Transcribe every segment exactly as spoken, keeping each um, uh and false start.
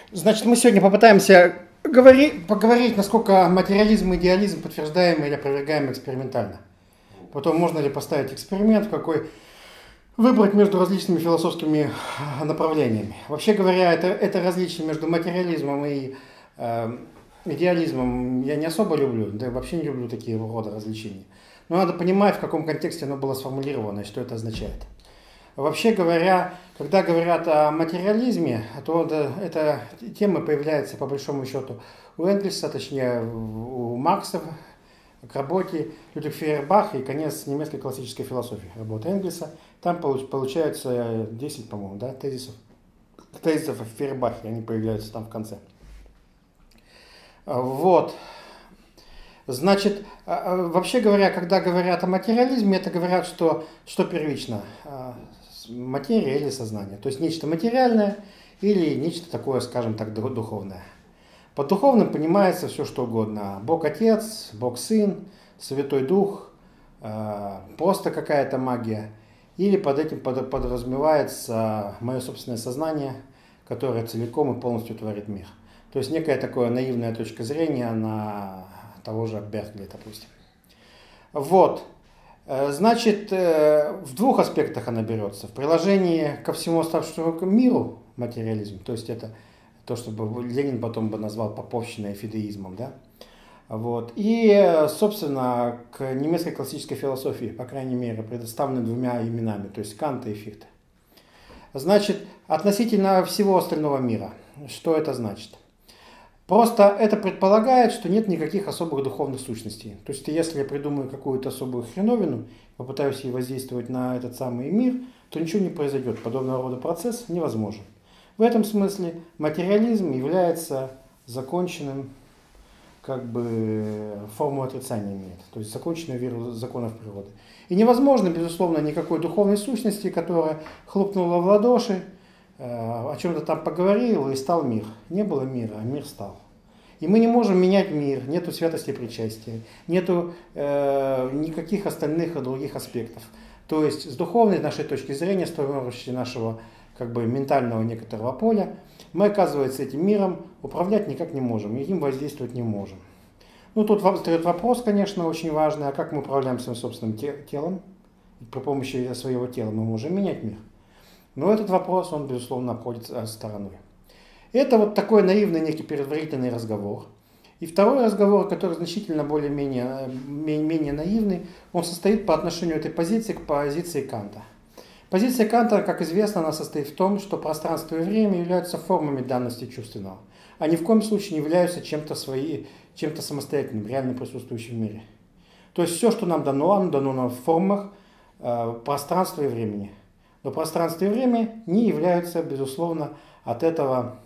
Значит, мы сегодня попытаемся говори- поговорить, насколько материализм и идеализм подтверждаемы или опровергаемы экспериментально. Потом, можно ли поставить эксперимент, какой выбрать между различными философскими направлениями. Вообще говоря, это, это различие между материализмом и э, идеализмом я не особо люблю, да и вообще не люблю такие рода развлечения. Но надо понимать, в каком контексте оно было сформулировано и что это означает. Вообще говоря, когда говорят о материализме, то эта тема появляется по большому счету у Энгельса, точнее у Маркса, к работе Людвиг Фейербах и конец немецкой классической философии, работа Энгельса. Там получается десять, по-моему, да, тезисов, тезисов о Фейербахе, они появляются там в конце. Вот. Значит, вообще говоря, когда говорят о материализме, это говорят, что, что первично, материя или сознание. То есть нечто материальное или нечто такое, скажем так, духовное. Под духовным понимается все, что угодно. Бог Отец, Бог Сын, Святой Дух, просто какая-то магия. Или под этим подразумевается мое собственное сознание, которое целиком и полностью творит мир. То есть некая такая наивная точка зрения на того же Беркли, допустим. Вот. Значит, в двух аспектах она берется. В приложении ко всему оставшемуся миру материализм, то есть это то, что Ленин потом бы назвал поповщиной и фидеизмом, да? Вот. И, собственно, к немецкой классической философии, по крайней мере, предоставлены двумя именами, то есть Канта и Фихте. Значит, относительно всего остального мира, что это значит? Просто это предполагает, что нет никаких особых духовных сущностей. То есть, если я придумаю какую-то особую хреновину, попытаюсь ей воздействовать на этот самый мир, то ничего не произойдет. Подобного рода процесс невозможен. В этом смысле материализм является законченным, как бы, форму отрицания имеет. То есть, законченную веру законов природы. И невозможно, безусловно, никакой духовной сущности, которая хлопнула в ладоши, о чем-то там поговорил и стал мир. Не было мира, а мир стал. И мы не можем менять мир, нету святости причастия, нету э, никаких остальных и других аспектов. То есть с духовной нашей точки зрения, с точки нашего как бы ментального некоторого поля, мы, оказывается, этим миром управлять никак не можем, и им воздействовать не можем. Ну тут встает вопрос, конечно, очень важный, а как мы управляем своим собственным телом? При помощи своего тела мы можем менять мир. Но этот вопрос, он, безусловно, обходит стороной. Это вот такой наивный некий предварительный разговор. И второй разговор, который значительно более-менее менее наивный, он состоит по отношению этой позиции к позиции Канта. Позиция Канта, как известно, она состоит в том, что пространство и время являются формами данности чувственного. А ни в коем случае не являются чем-то свои, чем-то самостоятельным, реально присутствующим в мире. То есть все, что нам дано, оно дано нам в формах э, пространства и времени. Но пространство и время не являются, безусловно, от этого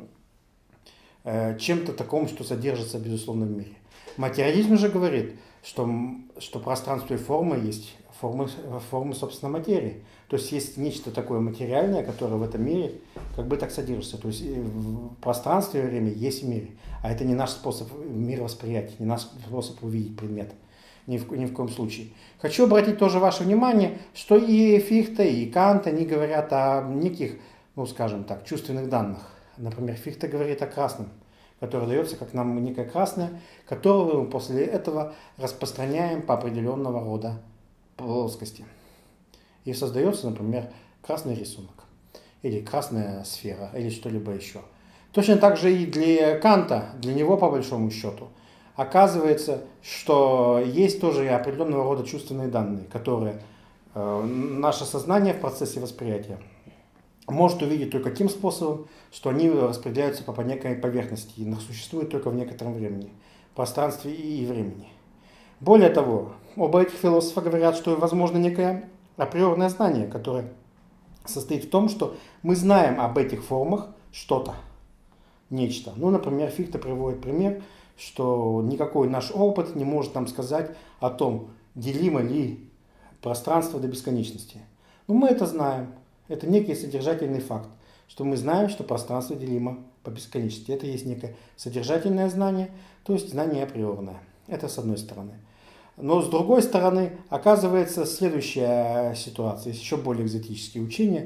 э, чем-то таким, что содержится, безусловно, в мире. Материализм же говорит, что, что пространство и форма есть формы, формы, собственно, материи. То есть есть нечто такое материальное, которое в этом мире как бы так содержится. То есть в пространстве и время есть в мире. А это не наш способ мировосприятия, не наш способ увидеть предмет. Ни в, ни в коем случае. Хочу обратить тоже ваше внимание, что и Фихте, и Кант, они говорят о неких, ну скажем так, чувственных данных. Например, Фихте говорит о красном, которое дается как нам некое красное, которое мы после этого распространяем по определенного рода плоскости. И создается, например, красный рисунок, или красная сфера, или что-либо еще. Точно так же и для Канта, для него по большому счету, оказывается, что есть тоже определенного рода чувственные данные, которые э, наше сознание в процессе восприятия может увидеть только тем способом, что они распределяются по некой поверхности и существуют только в некотором времени, пространстве и времени. Более того, оба этих философа говорят, что возможно некое априорное знание, которое состоит в том, что мы знаем об этих формах что-то, нечто. Ну, например, Фихте приводит пример, что никакой наш опыт не может нам сказать о том, делимо ли пространство до бесконечности. Но мы это знаем. Это некий содержательный факт, что мы знаем, что пространство делимо по бесконечности. Это есть некое содержательное знание, то есть знание априорное. Это с одной стороны. Но с другой стороны, оказывается следующая ситуация, есть еще более экзотические учения,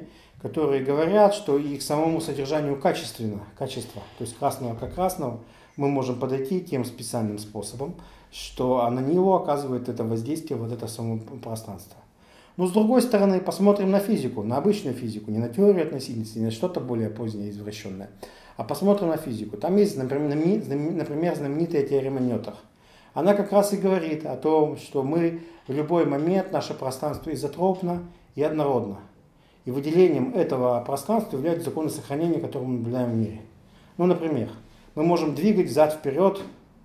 которые говорят, что и к самому содержанию качественно, качества, то есть красного как красного, мы можем подойти тем специальным способом, что на него оказывает это воздействие вот это само пространство. Но с другой стороны, посмотрим на физику, на обычную физику, не на теорию относительности, не на что-то более позднее, извращенное, а посмотрим на физику. Там есть, например, знаменитая теорема Ньютона. Она как раз и говорит о том, что мы в любой момент, наше пространство изотропно и однородно. И выделением этого пространства являются законы сохранения, которые мы наблюдаем в мире. Ну, например, мы можем двигать взад-вперед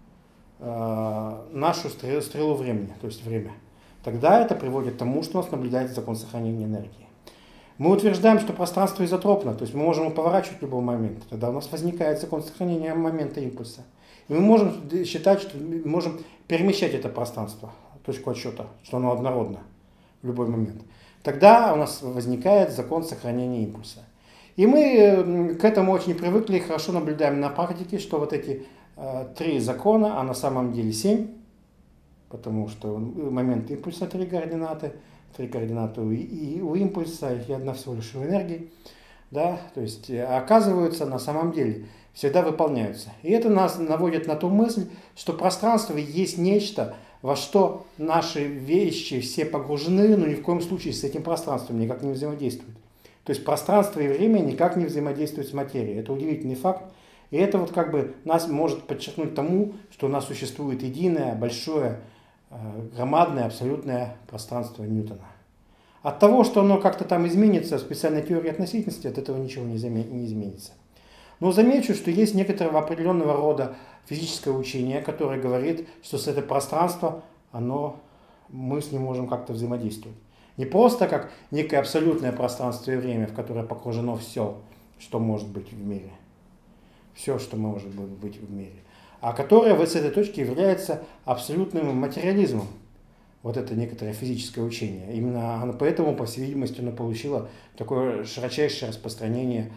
э, нашу стрелу, стрелу времени, то есть время. Тогда это приводит к тому, что у нас наблюдается закон сохранения энергии. Мы утверждаем, что пространство изотропно, то есть мы можем его поворачивать в любой момент. Тогда у нас возникает закон сохранения момента импульса. И мы можем считать, что мы можем перемещать это пространство, точку отсчета, что оно однородно в любой момент. Тогда у нас возникает закон сохранения импульса. И мы к этому очень привыкли и хорошо наблюдаем на практике, что вот эти э, три закона, а на самом деле семь, потому что момент импульса три координаты, три координаты у, и у импульса, и одна всего лишь у энергии, да, то есть оказываются на самом деле, всегда выполняются. И это нас наводит на ту мысль, что пространство есть нечто, во что наши вещи все погружены, но ни в коем случае с этим пространством никак не взаимодействуют. То есть пространство и время никак не взаимодействуют с материей. Это удивительный факт. И это вот как бы нас может подчеркнуть тому, что у нас существует единое, большое, громадное, абсолютное пространство Ньютона. От того, что оно как-то там изменится в специальной теории относительности, от этого ничего не изменится. Но замечу, что есть некоторого определенного рода физическое учение, которое говорит, что с это пространство, оно, мы с ним можем как-то взаимодействовать. Не просто как некое абсолютное пространство и время, в которое погружено все, что может быть в мире. Все, что может быть в мире. А которое вот с этой точки является абсолютным материализмом. Вот это некоторое физическое учение. Именно оно, поэтому, по всей видимости, оно получило такое широчайшее распространение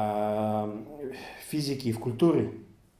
э, физики и в культуре,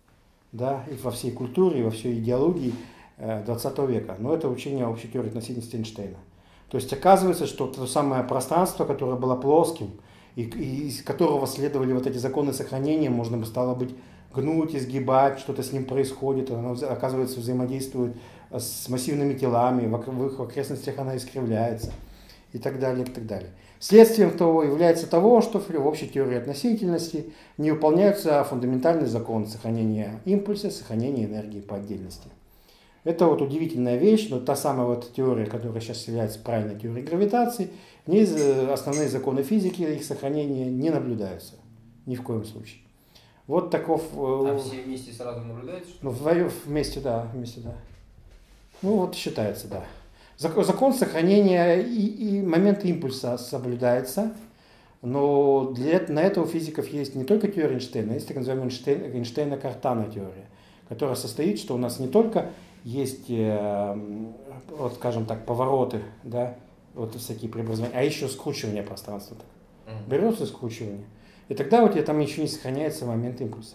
да, и во всей культуре, и во всей идеологии э, двадцатого века. Но это учение общей теории относительности Эйнштейна. То есть оказывается, что то самое пространство, которое было плоским, и, и из которого следовали вот эти законы сохранения, можно бы стало быть гнуть, изгибать, что-то с ним происходит, оно, оказывается, взаимодействует с массивными телами, в их окрестностях она искривляется и так далее, и так далее. Следствием того является того, что в общей теории относительности не выполняются фундаментальные законы сохранения импульса, сохранения энергии по отдельности. Это вот удивительная вещь, но та самая вот теория, которая сейчас является правильной теорией гравитации, в ней основные законы физики, их сохранения не наблюдаются ни в коем случае. Вот таков... А все вместе сразу наблюдаются? Ну, вместе, да, вместе, да. Ну, вот считается, да. Закон сохранения и, и момент импульса соблюдается, но для, на это у физиков есть не только теория Эйнштейна, есть так называемая Эйнштейна-Картана теория, которая состоит, что у нас не только есть, э, вот, скажем так, повороты, да, вот всякие преобразования, а еще скручивание пространства. Берется скручивание. И тогда у тебя там еще не сохраняется момент импульса.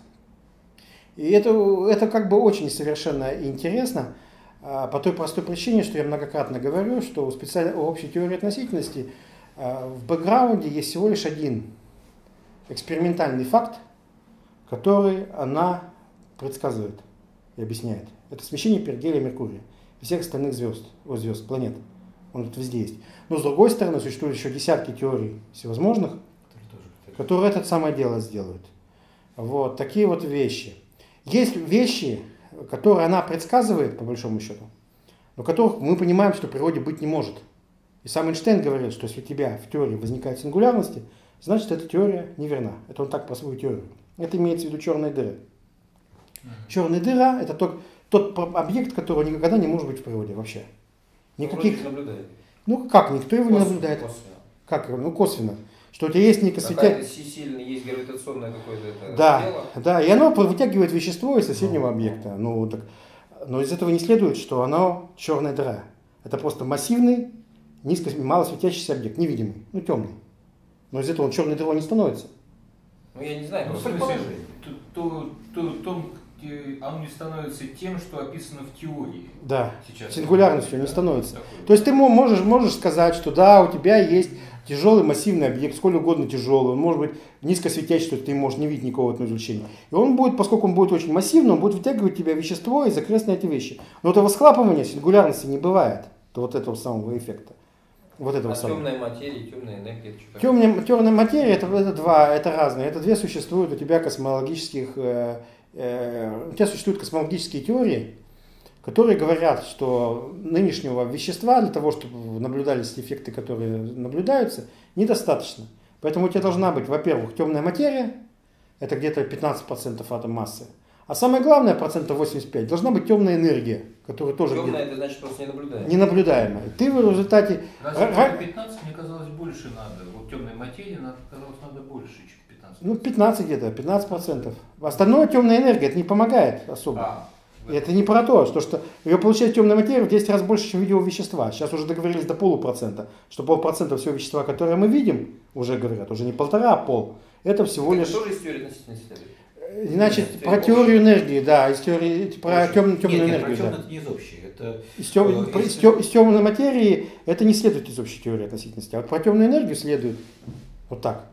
И это, это как бы очень совершенно интересно, а, по той простой причине, что я многократно говорю, что у, специаль... у общей теории относительности а, в бэкграунде есть всего лишь один экспериментальный факт, который она предсказывает и объясняет. Это смещение перигелия Меркурия и всех остальных звезд, о, звезд, планет. Он тут везде есть. Но с другой стороны, существуют еще десятки теорий всевозможных, которые это самое дело сделают. Вот такие вот вещи. Есть вещи, которые она предсказывает, по большому счету, но которых мы понимаем, что в природе быть не может. И сам Эйнштейн говорил, что если у тебя в теории возникают сингулярности, значит, эта теория неверна. Это он так про свою теорию. Это имеется в виду черные дыры. Черная дыра – это тот, тот объект, которого никогда не может быть в природе вообще. Никаких... Ну как, никто его не наблюдает. Косвенно. Как? Ну косвенно. Что у тебя есть некое светящее... Сильно есть гравитационное какое-то да, тело. Да, и оно вытягивает вещество из соседнего объекта. Ну, так, но из этого не следует, что оно черная дыра. Это просто массивный, низко, мало светящийся объект, невидимый, ну темный. Но из этого он черной дырой не становится. Ну я не знаю, ну, просто предположение. То, то, то, то, он не становится тем, что описано в теории. Да, сейчас сингулярностью не становится. Такой. То есть ты можешь, можешь сказать, что да, у тебя есть Тяжелый массивный объект, сколь угодно тяжелый, он может быть низко светящий, что ты не можешь не видеть никакого этого излучения. И он будет, поскольку он будет очень массивный, он будет вытягивать в тебя вещество из окрестной эти вещи. Но этого схлапывания, сингулярности не бывает, то вот этого самого эффекта. Вот этого а самого. темная материя, темная энергия, это что Темная, темная материя, это, это два, это разные. Это две существуют у тебя космологических, э, э, у тебя существуют космологические теории, которые говорят, что нынешнего вещества для того, чтобы наблюдались эффекты, которые наблюдаются, недостаточно. Поэтому у тебя должна быть, во-первых, темная материя, это где-то пятнадцать процентов атом массы. А самое главное, процентов восемьдесят пять, должна быть темная энергия, которая тоже темная, это значит просто не наблюдаемая. ненаблюдаемая. Ты в результате... Разве пятнадцать, мне казалось, больше надо. Вот темной материи, надо, казалось, надо больше, чем пятнадцать. Ну, пятнадцать где-то, пятнадцать процентов. Остальное темная энергия, это не помогает особо. А, И это не про то, что, что ее получает темная материя в десять раз больше, чем видимого вещества. Сейчас уже договорились до полупроцента, что полпроцента всего вещества, которое мы видим, уже говорят, уже не полтора, а пол. Это всего Это лишь... тоже из теории относительности следует? Значит, Нет, про это теорию энергии, да, из теории, про тем, темную нет, нет, энергию, про да. это не из общей. Это, Из, тем, э, про- из, если- тем- из темной материи это не следует из общей теории относительности, а вот про темную энергию следует вот так.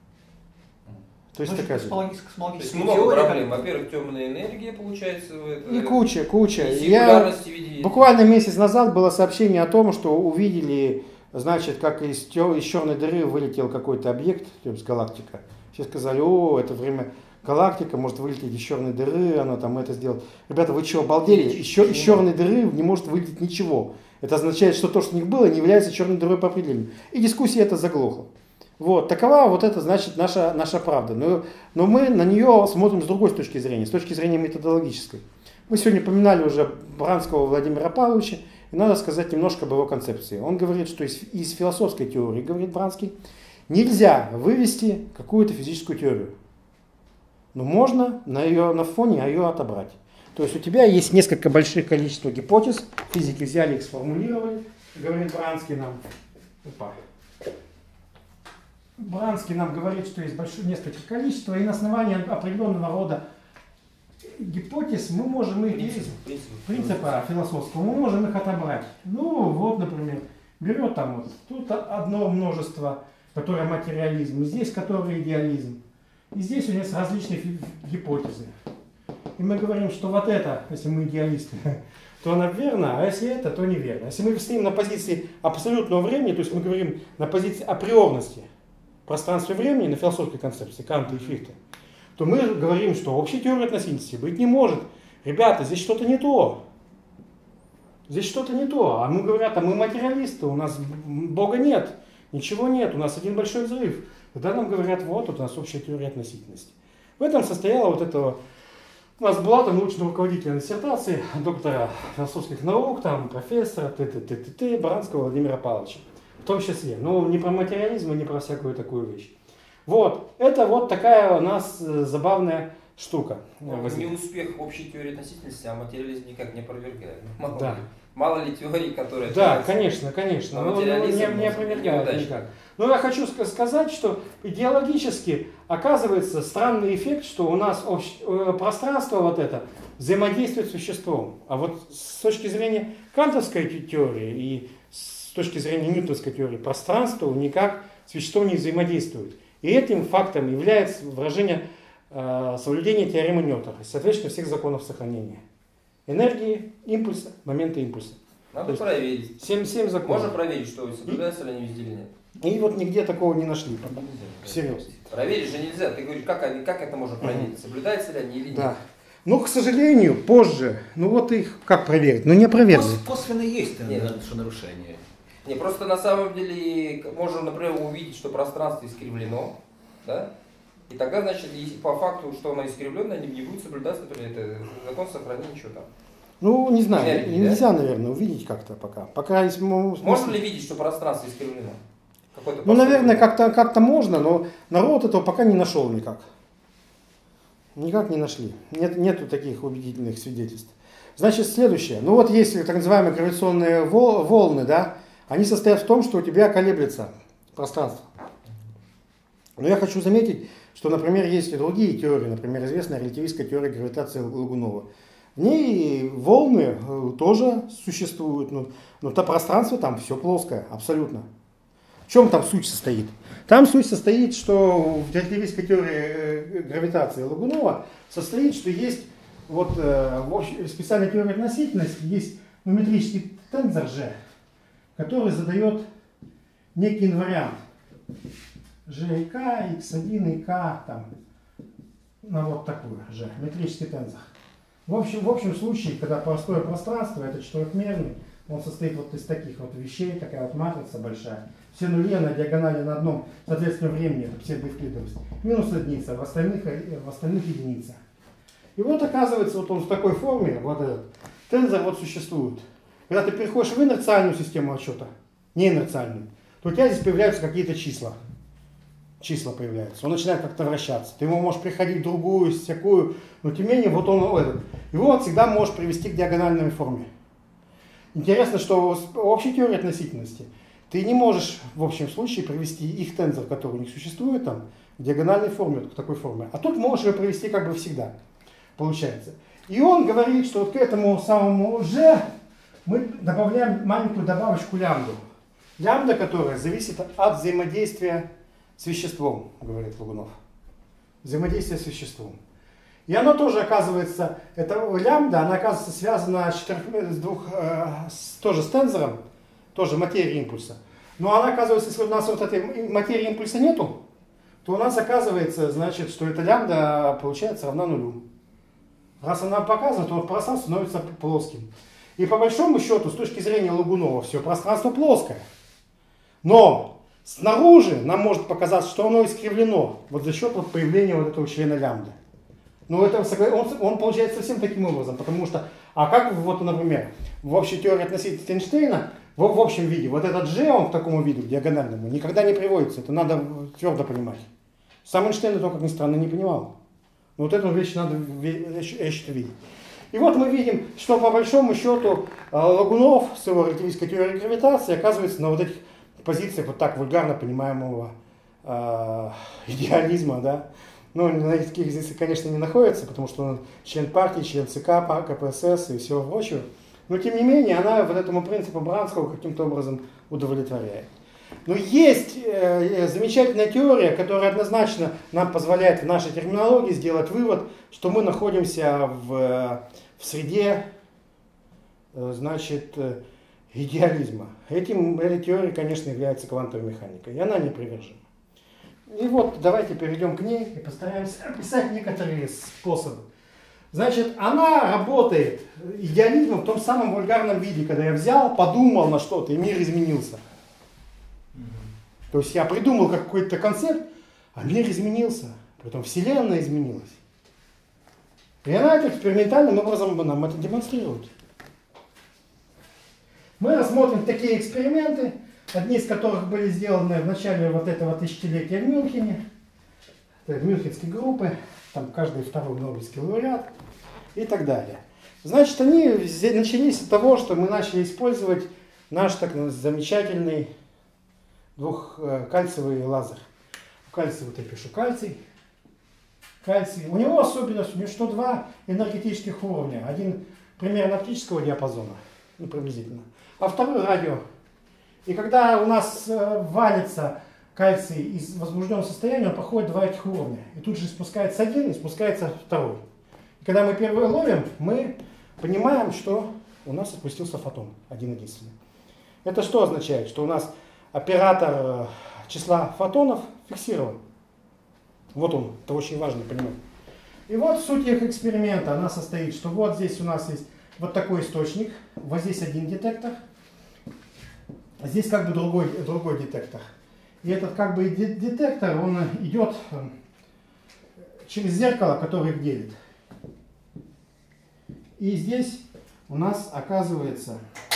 То есть Значит, такая же. космологи- То есть космологическая много теория, проблем. Во-первых, темная энергия получается. в это- И куча, куча. и Я сингулярность в виде- буквально месяц назад было сообщение о том, что увидели, значит, как из, тё- из черной дыры вылетел какой-то объект, то есть галактика. Все сказали, о, это время галактика может вылететь из черной дыры, она там это сделает. Ребята, вы что, обалдели? Из, чер- из черной дыры не может вылететь ничего. Это означает, что то, что у них было, не является черной дырой по определению. И дискуссия это заглохла. Вот, такова вот это, значит, наша, наша правда. Но, но мы на нее смотрим с другой с точки зрения, с точки зрения методологической. Мы сегодня поминали уже Бранского Владимира Павловича, и надо сказать немножко об его концепции. Он говорит, что из, из философской теории, говорит Бранский, нельзя вывести какую-то физическую теорию. Но можно на, ее, на фоне ее отобрать. То есть у тебя есть несколько больших количеств гипотез, физики взяли их, сформулировали, говорит Бранский нам. Опа. Бранский нам говорит, что есть большое несколько количества, и на основании определенного рода гипотез мы можем их, Принцип, из принцип. принципа философского, мы можем их отобрать. Ну, вот, например, берет там вот, тут одно множество, которое материализм, здесь которое идеализм. И здесь у нас различные фи- гипотезы. И мы говорим, что вот это, если мы идеалисты, то она верна, а если это, то неверно. Если мы стоим на позиции абсолютного времени, то есть мы говорим на позиции априорности, пространства и времени, на философской концепции Канта и Фихте, то мы говорим, что общей теории относительности быть не может. Ребята, здесь что-то не то. Здесь что-то не то. А мы говорят, а мы материалисты, у нас Бога нет, ничего нет, у нас один большой взрыв. Тогда нам говорят, вот, вот у нас общая теория относительности. В этом состояла вот этого... У нас была там научный руководитель диссертации, доктора философских наук, там профессора, т.т.т.т. Бранского Владимира Павловича. В том числе. Но не про материализм, и не про всякую такую вещь. Вот. Это вот такая у нас забавная штука. Ну, не успех общей теории относительности, а материализм никак не опровергает. Мало, Да. ли, мало ли теорий, которые... Да, опираются конечно, конечно. на Ну, ну, материализм, не, не может, опровергают неудачно. никак. Но я хочу ска- сказать, что идеологически оказывается странный эффект, что у нас общ- э, пространство вот это взаимодействует с веществом. А вот с точки зрения кантовской те- теории и с точки зрения ньютоновской теории пространство никак с веществом не взаимодействует. И этим фактом является выражение э, соблюдения теоремы Ньютона, соответственно, всех законов сохранения. Энергии, импульса, момента импульса. Надо проверить. семь, семь законов. Можно проверить, что соблюдаются ли они везде или нет. И вот нигде такого не нашли. Серьезно. Проверить же нельзя. Ты говоришь, как, они, как это можно проверить? Соблюдаются ли они или нет? Да. Но, к сожалению, позже, ну вот их как проверить? Ну не опровергли. Кос- Косвенно есть Нет. наверное, что нарушение. Не, просто на самом деле можно, например, увидеть, что пространство искривлено, да? И тогда, значит, и по факту, что оно искривлено, не, не будет соблюдаться это закон сохранения чего там. Ну, не знаю, Энергии, нельзя, наверное, увидеть как-то пока. Пока есть, ну, Можно ли видеть, что пространство искривлено? Какой-то Ну, поступок? наверное, как-то как-то можно, но народ этого пока не нашел никак. Никак не нашли. Нет, нету таких убедительных свидетельств. Значит, следующее. Ну вот есть так называемые гравитационные вол- волны, да, они состоят в том, что у тебя колеблется пространство. Но я хочу заметить, что, например, есть и другие теории, например, известная релятивистская теория гравитации Лагунова. В ней волны э, тоже существуют, но, но то пространство там все плоское, абсолютно. чем там суть состоит? Там суть состоит, что в релятивистской теории гравитации Логунова состоит, что есть вот в общей, специальной теории относительности есть метрический тензор G, который задает некий инвариант G и K, икс один и K, там, на вот такую G, метрический тензор. В общем, в общем случае, когда простое пространство, это четырехмерный, он состоит вот из таких вот вещей, такая вот матрица большая. Все нули на диагонали на одном, соответственно, времени, это псевдоэвклидовость. Минус единица, в остальных, в остальных единица. И вот оказывается, вот он в такой форме, вот этот тензор вот существует. Когда ты переходишь в инерциальную систему отсчета, не инерциальную, то у тебя здесь появляются какие-то числа. Числа появляются. Он начинает как-то вращаться. Ты ему можешь приходить в другую, всякую, но тем не менее, вот он этот. Его вот всегда можешь привести к диагональной форме. Интересно, что в общей теории относительности ты не можешь в общем случае привести их тензор, который у них существует, там, в диагональной форме, вот, в такой форме. А тут можешь его привести как бы всегда. Получается. И он говорит, что вот к этому самому G мы добавляем маленькую добавочку лямбду. Лямбда, которая зависит от взаимодействия с веществом, говорит Логунов. Взаимодействие с веществом. И оно тоже оказывается, это лямбда, она оказывается связана с, четырех, с двух, э, с, тоже с тензором, тоже материи импульса. Но она оказывается, если у нас вот этой материи импульса нету, то у нас оказывается, значит, что эта лямбда получается равна нулю. Раз она показана, то пространство становится плоским. И по большому счету, с точки зрения Логунова, все пространство плоское. Но снаружи нам может показаться, что оно искривлено вот за счет вот появления вот этого члена лямбда. Но это, он, он получается совсем таким образом, потому что, а как вот, например, в общей теории относительности Эйнштейна, в, в общем виде, вот этот G, он к такому виду, диагональному, никогда не приводится, это надо твердо понимать. Сам Эйнштейн это, как ни странно, не понимал. Но вот эту вещь надо еще видеть. И вот мы видим, что по большому счету Логунов с его релятивистской теорией гравитации оказывается на вот этих позициях вот так вульгарно понимаемого э, идеализма, да. Ну, на таких здесь, конечно, не находится, потому что он член партии, член ЦК, КПСС и всего прочего. Но, тем не менее, она вот этому принципу Бранского каким-то образом удовлетворяет. Но есть э, замечательная теория, которая однозначно нам позволяет в нашей терминологии сделать вывод, что мы находимся в, в среде, э, значит, э, идеализма. Этим, этой теорией, конечно, является квантовая механика, и она не привержена. И вот давайте перейдем к ней и постараемся описать некоторые способы. Значит, она работает идеализмом в том самом вульгарном виде, когда я взял, подумал на что-то, и мир изменился. То есть я придумал какой-то концепт, а мир изменился, потом Вселенная изменилась. И она это экспериментальным образом нам это демонстрирует. Мы рассмотрим такие эксперименты, одни из которых были сделаны в начале вот этого тысячелетия в Мюнхене, в мюнхенской группы, там каждый второй Нобелевский лауреат и так далее. Значит, они начались с того, что мы начали использовать наш так замечательный двухкальциевый лазер. Кальций, вот я пишу кальций. Кальций. У него особенность, у него что два энергетических уровня. Один примерно оптического диапазона, ну приблизительно, а второй радио. И когда у нас э, валится кальций из возбужденного состояния, он проходит два этих уровня. И тут же спускается один и спускается второй. И когда мы первый ловим, мы понимаем, что у нас отпустился фотон, один единственный. Это что означает? Что у нас оператор числа фотонов фиксирован. Вот он, это очень важно понимать. И вот суть их эксперимента, она состоит, что вот здесь у нас есть вот такой источник, вот здесь один детектор, здесь как бы другой, другой детектор. И этот как бы детектор, он идет через зеркало, которое их делит. И здесь у нас оказывается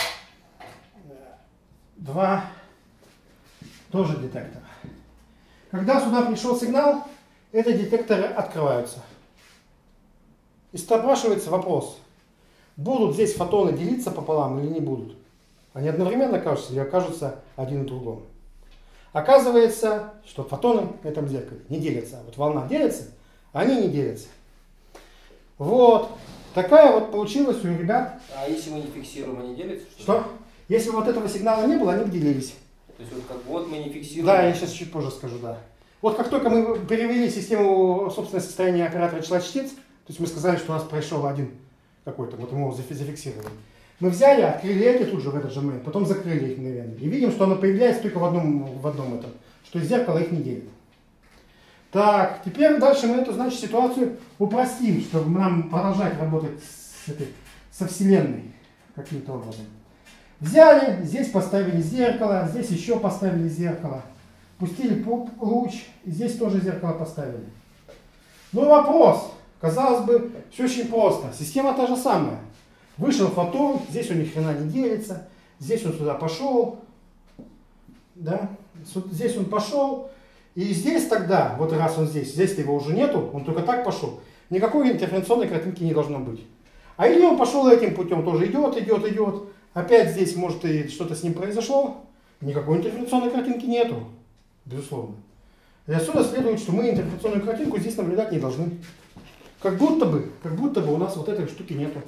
два тоже детектора. Когда сюда пришел сигнал, эти детекторы открываются. И спрашивается вопрос, будут здесь фотоны делиться пополам или не будут? Они одновременно окажутся или окажутся один и другом? Оказывается, что фотоны в этом зеркале не делятся. Вот волна делится, а они не делятся. Вот. Такая вот получилась у ребят. А если мы не фиксируем, они делятся? Что? Что? Если вот этого сигнала не было, они бы делились. То есть вот как бы вот мы не фиксируем. Да, я сейчас чуть позже скажу, да. Вот как только мы перевели систему собственного состояния оператора числа-частиц, то есть мы сказали, что у нас прошел один какой-то, вот мы его зафиксировали. Мы взяли, открыли эти тут же в этот же момент, потом закрыли их мгновенно. И видим, что оно появляется только в одном, в одном этом, что зеркало их не делит. Так, теперь дальше мы эту, значит, ситуацию упростим, чтобы нам продолжать работать с этой, со Вселенной каким-то образом. Взяли, здесь поставили зеркало, здесь еще поставили зеркало. Пустили луч, и здесь тоже зеркало поставили. Ну вопрос, казалось бы, все очень просто. Система та же самая. Вышел фотон, здесь он ни хрена не делится, здесь он сюда пошел, да, здесь он пошел, и здесь тогда, вот раз он здесь, здесь его уже нету, он только так пошел, никакой интерференционной картинки не должно быть. А или он пошел этим путем, тоже идет, идет, идет, опять здесь может и что-то с ним произошло, никакой интерференционной картинки нету, безусловно. И отсюда следует, что мы интерференционную картинку здесь наблюдать не должны. Как будто бы, как будто бы у нас вот этой штуки нету.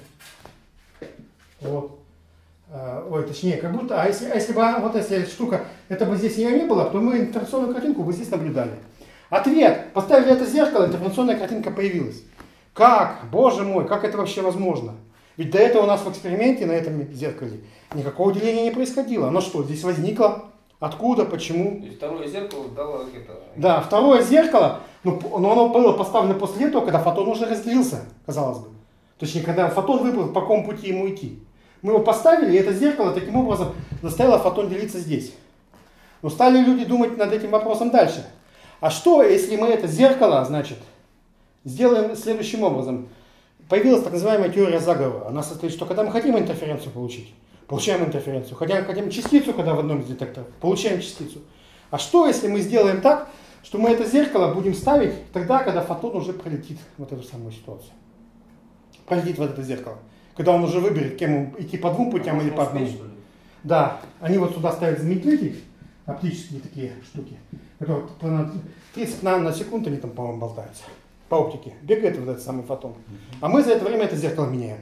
Вот. Ой, точнее, как будто, а если, а если бы вот эта штука, это бы здесь ее не было, то мы интерференционную картинку бы здесь наблюдали. Ответ. Поставили это зеркало, интерференционная картинка появилась. Как? Боже мой, как это вообще возможно? Ведь до этого у нас в эксперименте на этом зеркале никакого деления не происходило. Оно что, здесь возникло? Откуда? Почему? То есть второе зеркало дало это... Да, второе зеркало, ну, но оно было поставлено после этого, когда фотон уже разделился, казалось бы. Точнее, когда фотон выбрал, по какому пути ему идти. Мы его поставили, и это зеркало таким образом заставило фотон делиться здесь. Но стали люди думать над этим вопросом дальше. А что, если мы это зеркало, значит, сделаем следующим образом? Появилась так называемая теория заговора. Она состоит, что когда мы хотим интерференцию получить, получаем интерференцию. Хотя хотим частицу, когда в одном из детекторов, получаем частицу. А что, если мы сделаем так, что мы это зеркало будем ставить тогда, когда фотон уже пролетит в эту самую ситуацию? Пролетит в это зеркало. Когда он уже выберет, кем идти по двум путям а или по одному. Да, они вот сюда ставят замедлители, оптические такие штуки, которые тридцать наносекунд они там, по-моему, болтаются. По оптике. Бегает вот этот самый фотон. А мы за это время это зеркало меняем.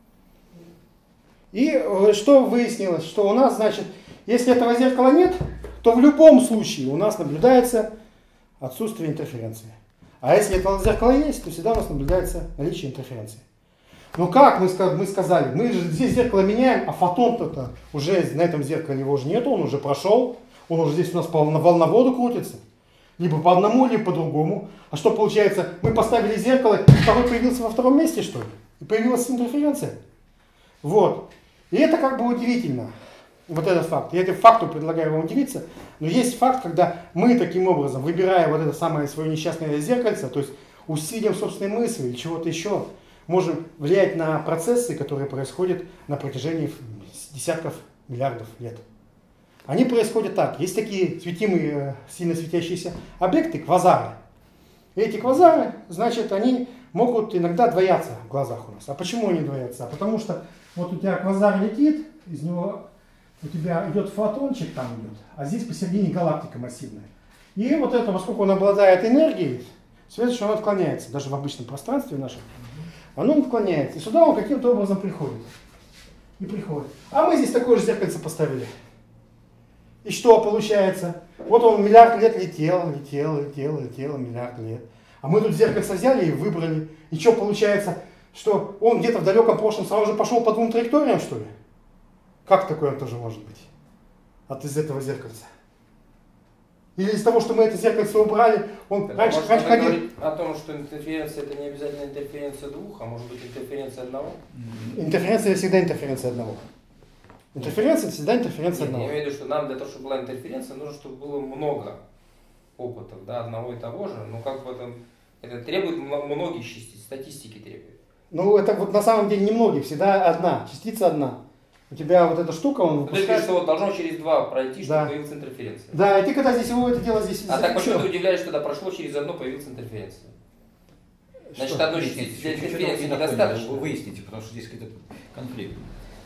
И что выяснилось? Что у нас, значит, если этого зеркала нет, то в любом случае у нас наблюдается отсутствие интерференции. А если этого зеркала есть, то всегда у нас наблюдается наличие интерференции. Ну как мы, мы сказали, мы же здесь зеркало меняем, а фотон-то уже на этом зеркале его уже нету, он уже прошел, он уже здесь у нас по волноводу крутится. Либо по одному, либо по другому. А что получается, мы поставили зеркало, второй появился во втором месте, что ли? И появилась интерференция. Вот. И это как бы удивительно, вот этот факт. Я этому факту предлагаю вам удивиться, но есть факт, когда мы таким образом, выбирая вот это самое свое несчастное зеркальце, то есть усилием собственной мысли или чего-то еще, можем влиять на процессы, которые происходят на протяжении десятков миллиардов лет. Они происходят так. Есть такие светимые, сильно светящиеся объекты, квазары. И эти квазары, значит, они могут иногда двояться в глазах у нас. А почему они двоятся? А потому что вот у тебя квазар летит, из него у тебя идет фотончик, там идет, а здесь посередине галактика массивная. И вот это, поскольку он обладает энергией, свет, что он отклоняется, даже в обычном пространстве нашем, оно отклоняется. И сюда он каким-то образом приходит. И приходит. А мы здесь такое же зеркальце поставили. И что получается? Вот он миллиард лет летел, летел, летел, летел, миллиард лет. А мы тут зеркальце взяли и выбрали. И что получается? Что он где-то в далеком прошлом сразу же пошел по двум траекториям, что ли? Как такое он тоже может быть? От из этого зеркальца. Или из того, что мы это зеркальце убрали, он так, раньше, может, раньше ходил... о том, что интерференция это не обязательно интерференция двух, а может быть интерференция одного? Интерференция всегда интерференция одного. Интерференция всегда интерференция Нет, одного. я имею в виду, что нам для того, чтобы была интерференция, нужно, чтобы было много опытов, да, одного и того же. Но как бы это, это требует многих частиц, статистики требует. Ну, это вот на самом деле немногих, всегда одна, частица одна. У тебя вот эта штука, он выпускает... То есть, что вот должно через два пройти, чтобы да. появилась интерференция. Да, и ты когда здесь его это дело здесь... А так почему ты удивляешь, что когда прошло через одно, появилась интерференция? Значит, одной частицы для интерференции недостаточно. Вы выясните, потому что здесь какой-то конфликт.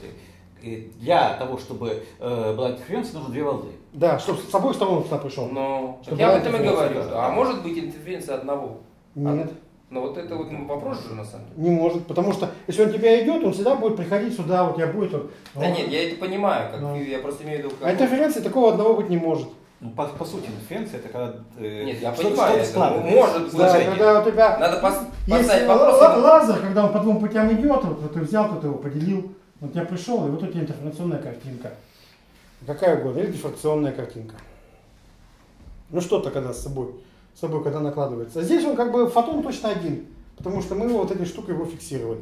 И для того, чтобы э, была интерференция, нужно две волны. Да, чтобы с обоих сторон туда пришел. Но чтобы я об этом и говорю. Да. А может быть интерференция одного? Нет. Но вот это вот ну, вопрос же на самом деле. Не может, потому что если он тебя идет, он всегда будет приходить сюда, вот я будет... Вот, да вот. Нет, я это понимаю, как, ну. я просто имею в виду... А интерференции такого одного быть не может. Ну, по, по сути, интерференция это когда... Э, Нет, я что, понимаю, что это может да, когда у тебя... Надо пос, есть поставить вопрос. лазер, когда он по двум путям идет, вот ты взял, кто-то его поделил, вот я пришел, и вот у тебя интерференционная картинка. Какая угодно, или дифракционная картинка. Ну что-то когда с собой, с собой когда накладывается. А здесь он как бы фотон точно один, потому что мы его вот этой штукой его фиксировали.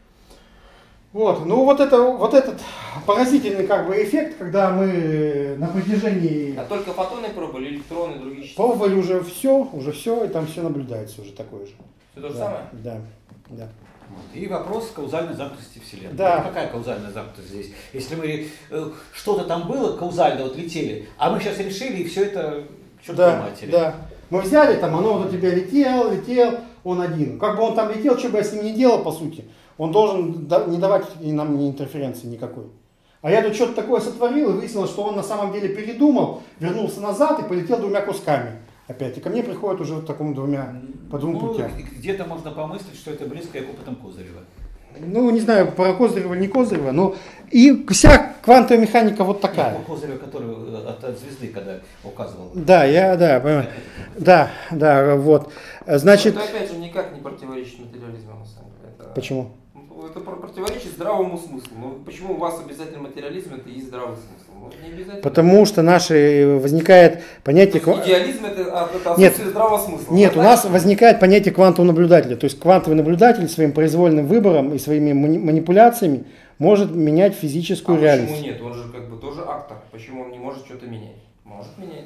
Вот, ну вот это, вот этот поразительный как бы эффект, когда мы на протяжении... А только фотоны пробовали, или электроны, и другие частицы? Пробовали уже все, уже все, и там все наблюдается уже такое же. Все то же да, самое? Да, да. И вопрос каузальной замкнутости Вселенной. Да. Ну, какая каузальная замкнутость здесь? Если мы э, что-то там было каузально, вот летели, а мы сейчас решили, и все это к чертовой Да, матери. да. Мы взяли там, оно вот у тебя летел, летел, он один. Как бы он там летел, что бы я с ним не делал, по сути, он должен не давать и нам ни интерференции никакой. А я тут что-то такое сотворил, и выяснилось, что он на самом деле передумал, вернулся назад и полетел двумя кусками. Опять. И ко мне приходят уже вот такому двумя, по двум ну, путям. Где-то можно помыслить, что это близко к опытам Козырева. Ну, не знаю, про Козырева или не Козырева, но и вся квантовая механика вот такая. Нет, Козырева, который от, от звезды, когда указывал. Да, я, да, понимаю. Да, да, вот. Значит... Это опять же никак не противоречит материализму, на самом деле. Это... Почему? Это противоречит здравому смыслу. Но почему у вас обязательно материализм, это и есть здравый смысл? Ну, не обязательно. Потому что наше возникает понятие... Идеализм это, это отсутствие нет, здравого смысла. Нет, у нас возникает понятие квантового наблюдателя. То есть квантовый наблюдатель своим произвольным выбором и своими манипуляциями может менять физическую а реальность. Почему нет? Он же как бы тоже актор. Почему он не может что-то менять? Может менять.